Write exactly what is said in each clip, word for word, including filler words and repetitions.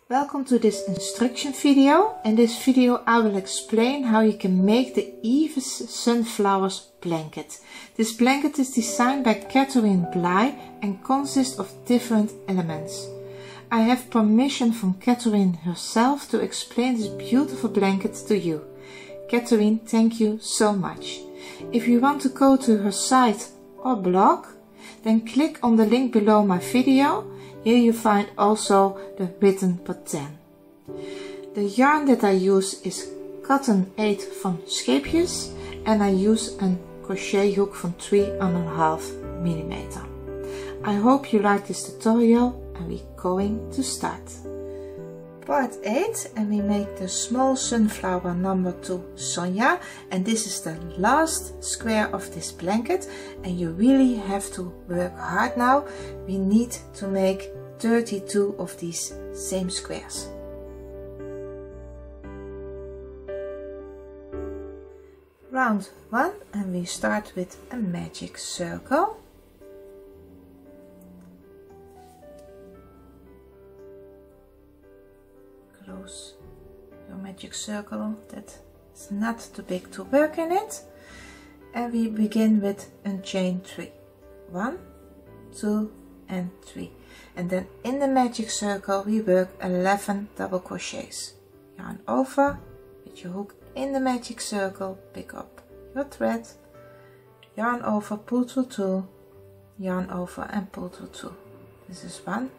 Welcome to this instruction video. In this video I will explain how you can make the Eve's Sunflowers blanket. This blanket is designed by Catherine Bly and consists of different elements. I have permission from Catherine herself to explain this beautiful blanket to you. Catherine, thank you so much. If you want to go to her site or blog, then click on the link below my video. Here you find also the written pattern. The yarn that I use is cotton eight from Scheepjes and I use a crochet hook from three and a half millimeter. I hope you like this tutorial and we're going to start. Part eight, and we make the small sunflower number two Sonja, and this is the last square of this blanket and you really have to work hard now. We need to make thirty-two of these same squares. Round one, and we start with a magic circle. Close your magic circle that is not too big to work in it, and we begin with a chain three. One, two and three, and then in the magic circle we work eleven double crochets. Yarn over with your hook in the magic circle, pick up your thread, yarn over, pull through two, yarn over and pull through two. This is one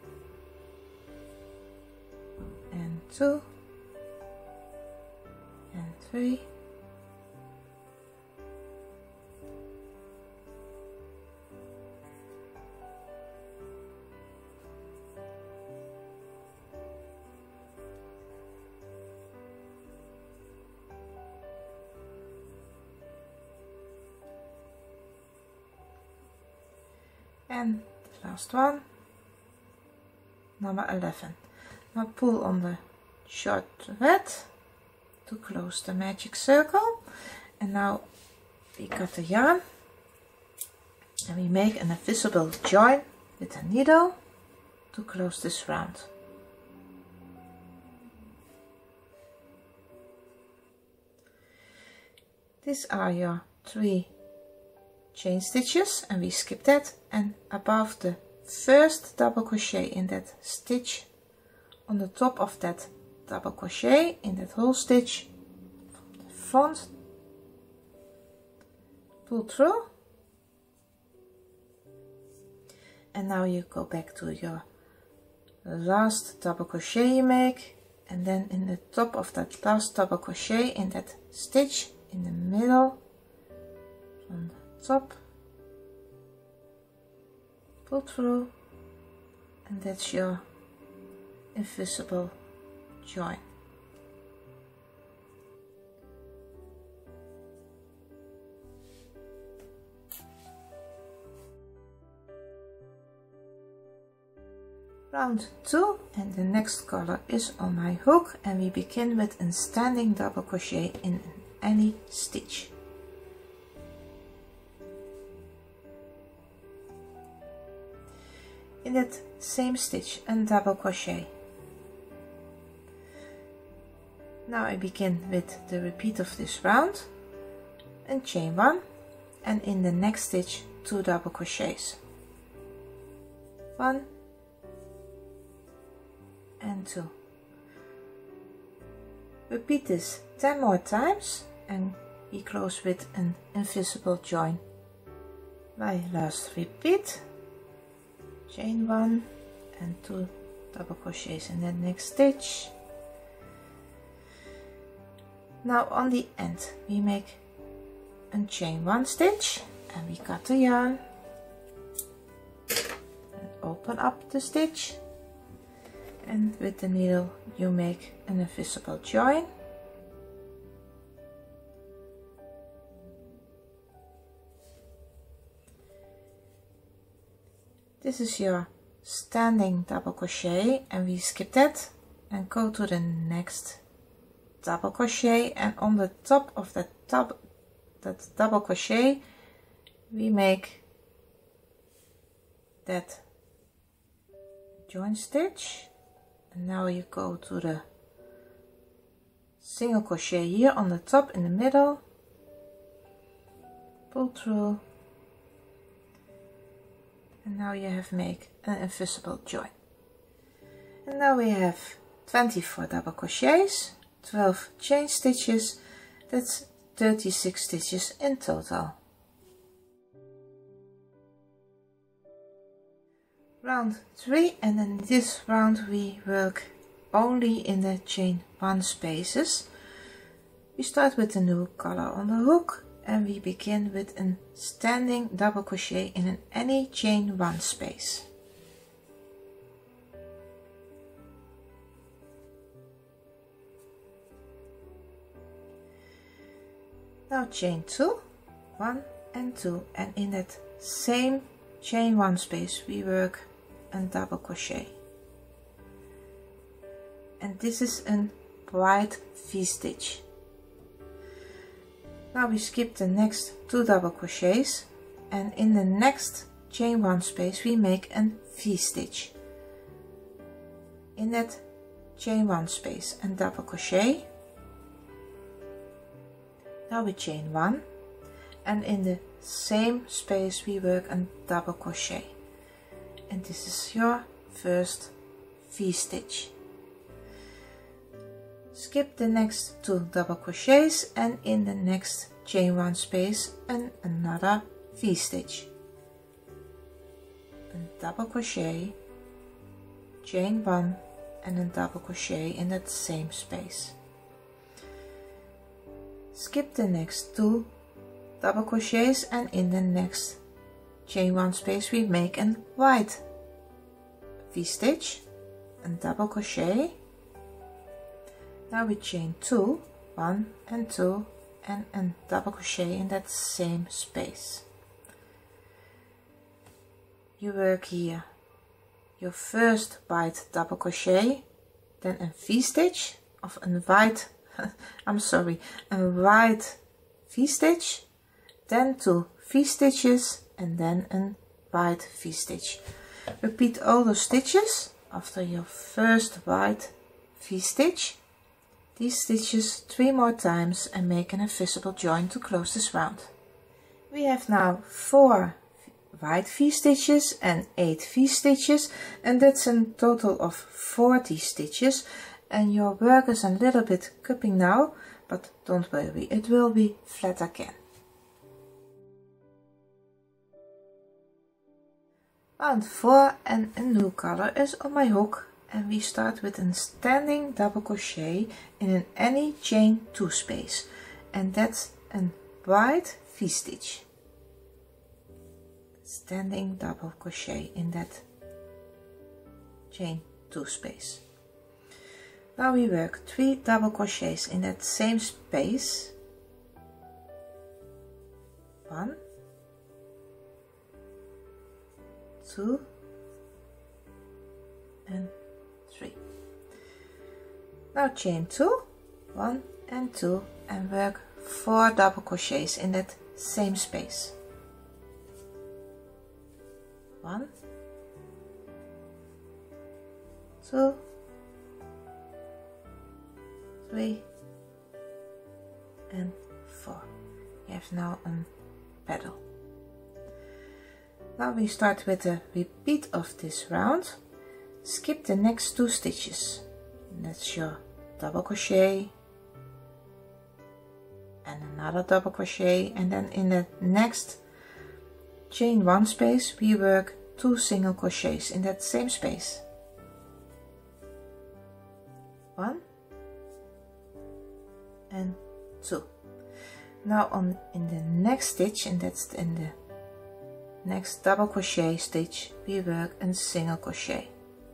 and two and three and the last one, number eleven. Now pull on the short thread to close the magic circle, and now we cut the yarn and we make an invisible join with a needle to close this round. These are your three chain stitches, and we skip that, and above the first double crochet in that stitch, on the top of that double crochet in that whole stitch from the front, pull through, and now you go back to your last double crochet you make, and then in the top of that last double crochet in that stitch in the middle from the top, pull through, and that's your invisible join. Round two, and the next color is on my hook, and we begin with a standing double crochet in any stitch. In that same stitch and double crochet. Now I begin with the repeat of this round and chain one, and in the next stitch two double crochets, one and two. Repeat this ten more times and we close with an invisible join. My last repeat, chain one and two double crochets in the next stitch. Now on the end we make a chain one stitch and we cut the yarn and open up the stitch, and with the needle you make an invisible join. This is your standing double crochet, and we skip that and go to the next double crochet, and on the top of that top that double crochet we make that join stitch and now you go to the single crochet here on the top in the middle, pull through, and now you have make an invisible join. And now we have twenty-four double crochets, twelve chain stitches, that's thirty-six stitches in total. Round three, and in this round we work only in the chain one spaces. We start with a new color on the hook and we begin with a standing double crochet in an any chain one space. Now chain two, one and two, and in that same chain one space we work a double crochet, and this is a wide V-stitch. Now we skip the next two double crochets, and in the next chain one space we make a V-stitch. In that chain one space and double crochet. Now we chain one, and in the same space we work a double crochet, and this is your first V-stitch. Skip the next two double crochets, and in the next chain one space and another V-stitch, a double crochet, chain one, and a double crochet in that same space. Skip the next two double crochets, and in the next chain one space we make a wide V-stitch, a double crochet. Now we chain two, one and two, and a double crochet in that same space. You work here your first wide double crochet, then a V-stitch of a wide I'm sorry, a wide V-stitch, then two V-stitches, and then a wide V-stitch. Repeat all those stitches after your first wide V-stitch, these stitches three more times, and make an invisible join to close this round. We have now four wide V-stitches and eight V-stitches, and that's a total of forty stitches. And your work is a little bit cupping now, but don't worry, it will be flat again. Round four, and a new color is on my hook, and we start with a standing double crochet in an any chain two space, and that's a wide V-stitch. Standing double crochet in that chain two space. Now we work three double crochets in that same space. One, two, and three. Now chain two, one and two, and work four double crochets in that same space. One, two, three, and four. You have now a pedal. Now we start with a repeat of this round. Skip the next two stitches. That's your double crochet and another double crochet, and then in the next chain one space we work two single crochets in that same space. One and two. Now on in the next stitch, and that's in the next double crochet stitch, we work a single crochet.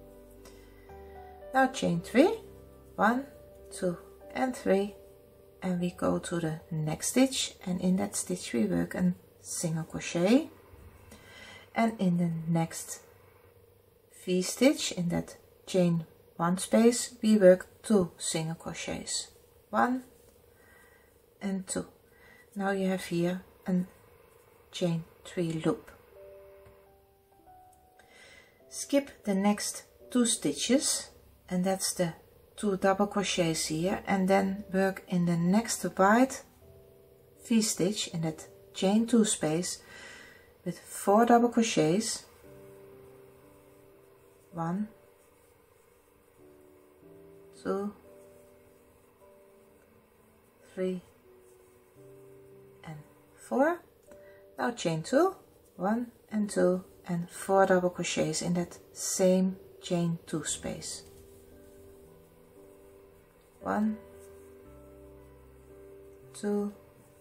Now chain three, one, two, and three, and we go to the next stitch, and in that stitch we work a single crochet, and in the next V stitch in that chain one space we work two single crochets, one and two. Now you have here a chain three loop. Skip the next two stitches, and that's the two double crochets here, and then work in the next white V-stitch in that chain two space with four double crochets, one, two, three, and four. Now chain two, one and two, and four double crochets in that same chain two space. One, two,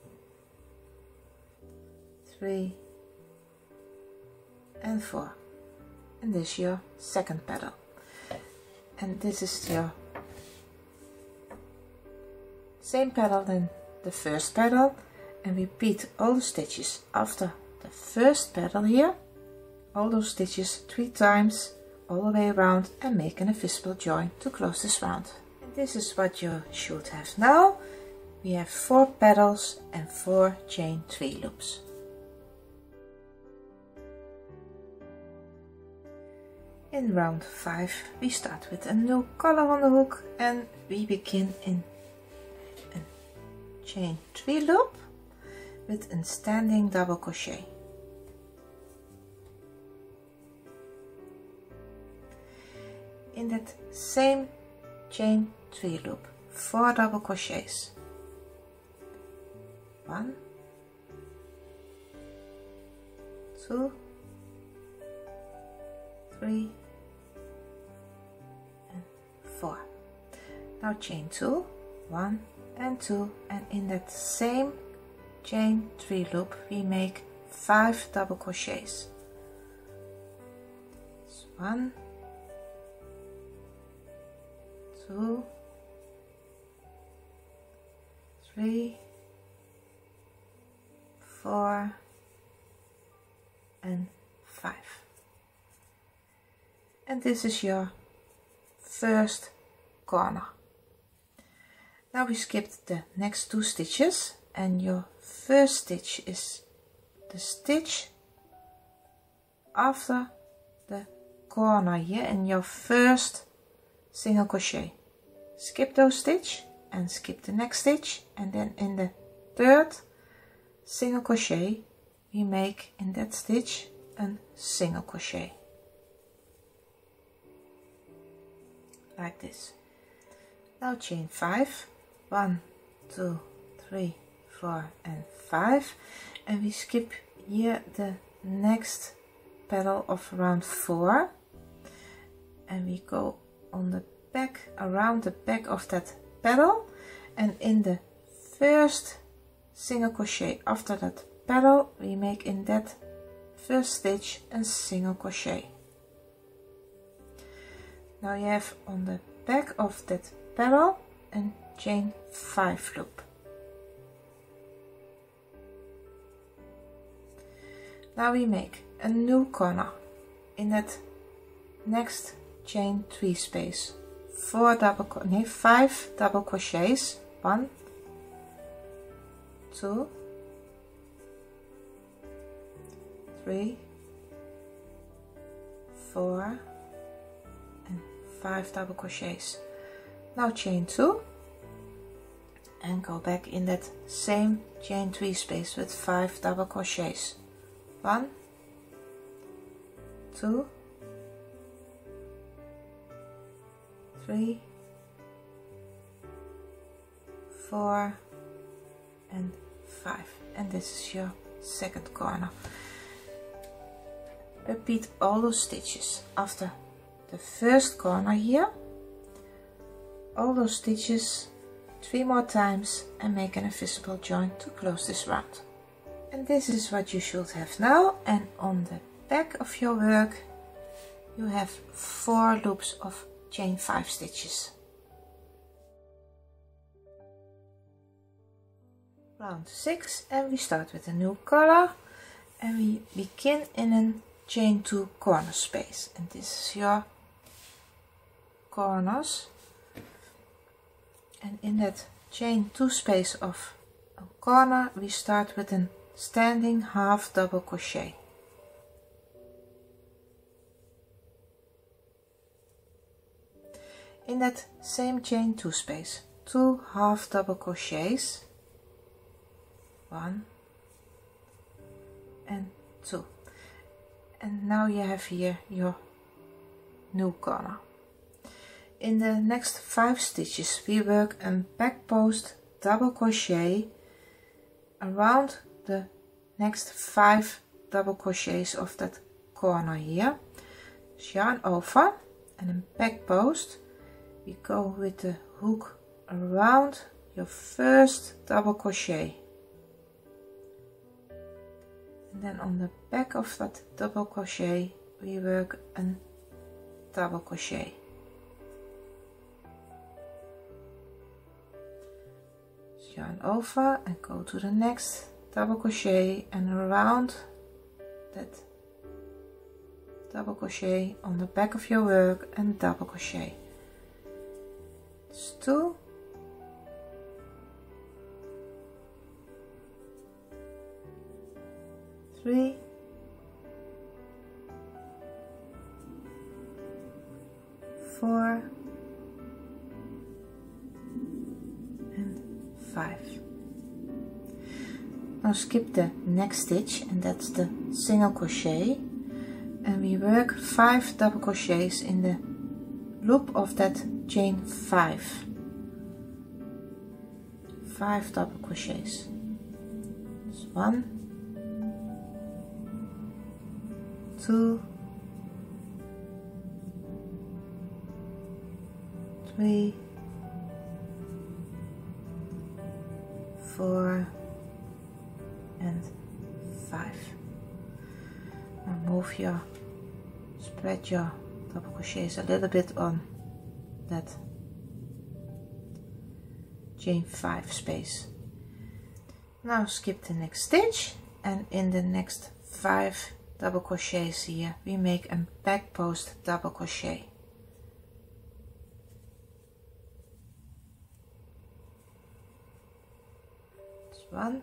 three, and four. And this is your second petal, and this is your same petal than the first petal, and repeat all the stitches after the first petal here, all those stitches three times all the way around, and make an invisible join to close this round. And this is what you should have now. We have four petals and four chain three loops. In round five we start with a new color on the hook, and we begin in a chain three loop with a standing double crochet. In that same chain three loop, four double crochets. One, two, three, and four. Now chain two, one and two, and in that same chain three loop we make five double crochets. So one, two, three, four, and five. And this is your first corner. Now we skipped the next two stitches, and your first stitch is the stitch after the corner here in your first single crochet. Skip those stitch and skip the next stitch, and then in the third single crochet we make in that stitch a single crochet like this. Now chain five, one, two, three, four, and five, and we skip here the next petal of round four, and we go on the back, around the back of that petal, and in the first single crochet after that petal we make in that first stitch a single crochet. Now you have on the back of that petal a chain five loop. Now we make a new corner in that next chain three space. Four double, no, five double crochets. One, two, three, four, and five double crochets. Now chain two and go back in that same chain three space with five double crochets. One, two, three, four, and five. And this is your second corner. Repeat all those stitches after the first corner here, all those stitches three more times, and make an invisible join to close this round. And this is what you should have now, and on the back of your work you have four loops of chain five stitches. Round six, and we start with a new color, and we begin in a chain two corner space, and this is your corners, and in that chain two space of a corner we start with a standing half double crochet. in that same chain two space, two half double crochets, one and two, and now you have here your new corner. In the next five stitches we work a back post double crochet around the next five double crochets of that corner here. Yarn over and in back post we go with the hook around your first double crochet, and then on the back of that double crochet we work a double crochet. Yarn over and go to the next double crochet and around that double crochet on the back of your work and double crochet. It's two, three, four and five. Now skip the next stitch, and that's the single crochet, and we work five double crochets in the loop of that chain five. Five double crochets. That's one, two, three, four and five. Now move your, spread your double crochets a little bit on that chain five space. Now skip the next stitch, and in the next five double crochets here we make a back post double crochet. That's one,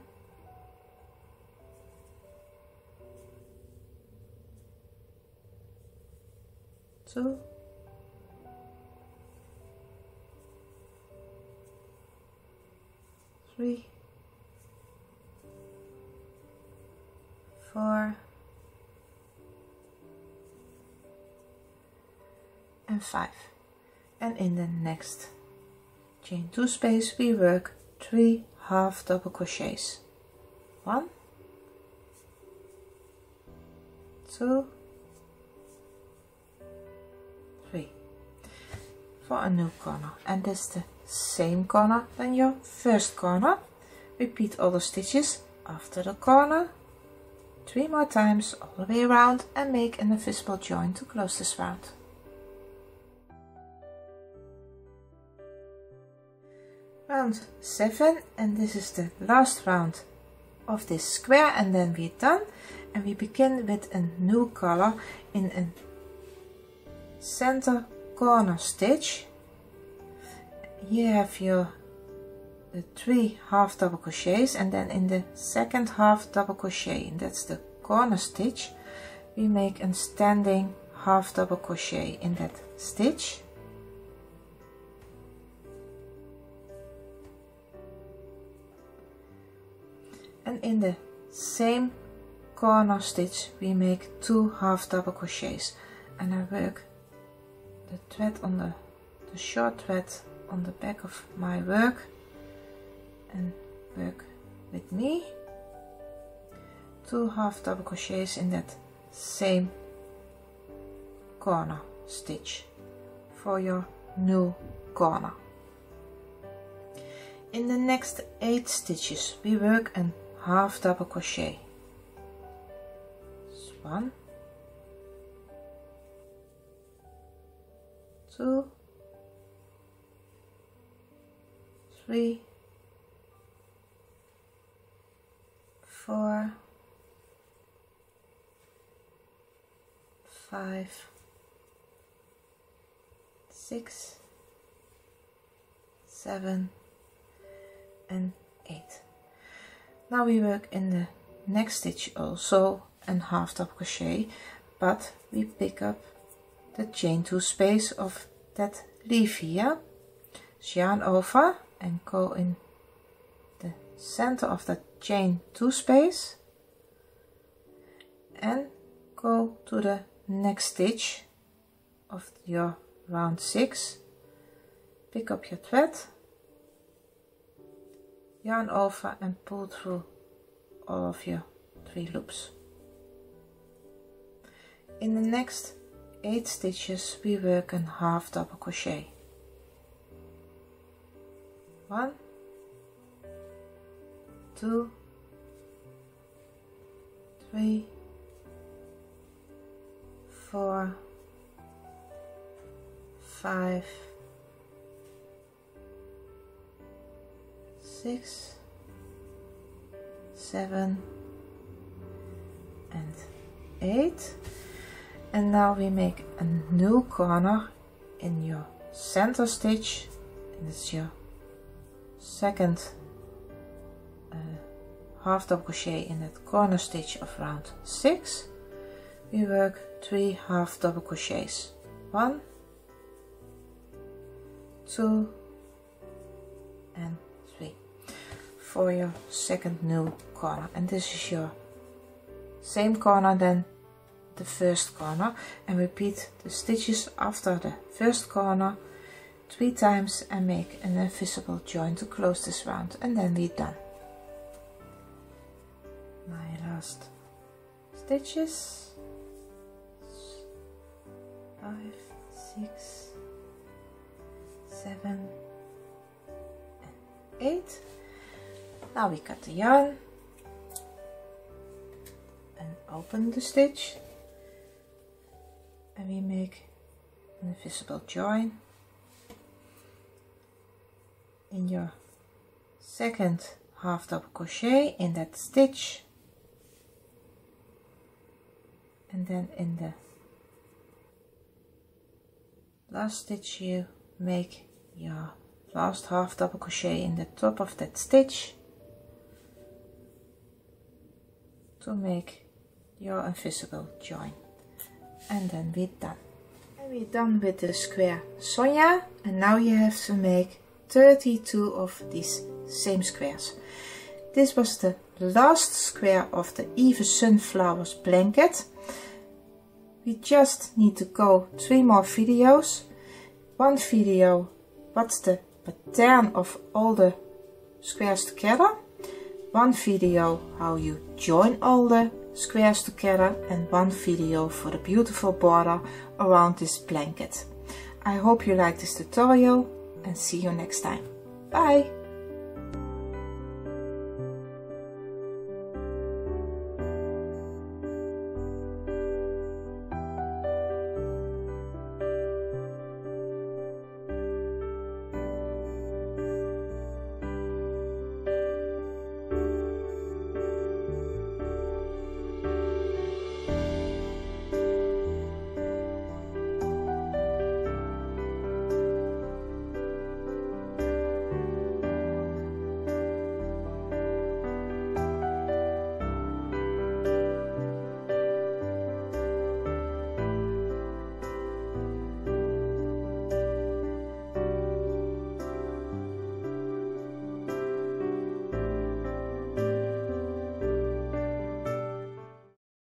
two, three, four and five, and in the next chain two space we work three half double crochets. One, two, three, for a new corner, and that's the same corner than your first corner. Repeat all the stitches after the corner three more times all the way around and make an invisible join to close this round. Round seven, and this is the last round of this square, and then we're done, and we begin with a new color in a center corner stitch. Here have your the three half double crochets, and then in the second half double crochet, and that's the corner stitch, we make a standing half double crochet in that stitch. And in the same corner stitch we make two half double crochets, and I work the thread on the, the short thread on the back of my work and work with me two half double crochets in that same corner stitch for your new corner. In the next eight stitches we work a half double crochet. That's one, two, three, four, five, six, seven and eight. Now we work in the next stitch also a half double crochet, but we pick up the chain two space of that leave here, yarn over and go in the center of the chain two space and go to the next stitch of your round six, pick up your thread, yarn over and pull through all of your three loops. In the next eight stitches we work in half double crochet. One, two, three, four, five, six, seven, and eight. And now we make a new corner in your center stitch, and it's your second uh, half double crochet in that corner stitch of round six. We work three half double crochets. One, two, and three for your second new corner. And this is your same corner than the first corner, and repeat the stitches after the first corner three times and make an invisible join to close this round, and then we're done. My last stitches, five, six, seven, and eight. Now we cut the yarn and open the stitch, and we make an invisible join in your second half double crochet in that stitch, and then in the last stitch you make your last half double crochet in the top of that stitch to make your invisible join. And then we're done. And we're done with the square Sonja, and now you have to make thirty-two of these same squares. This was the last square of the Eve Sunflowers blanket. We just need to go three more videos. One video what's the pattern of all the squares together, one video how you join all the squares together, and one video for the beautiful border around this blanket. I hope you like this tutorial and see you next time. Bye!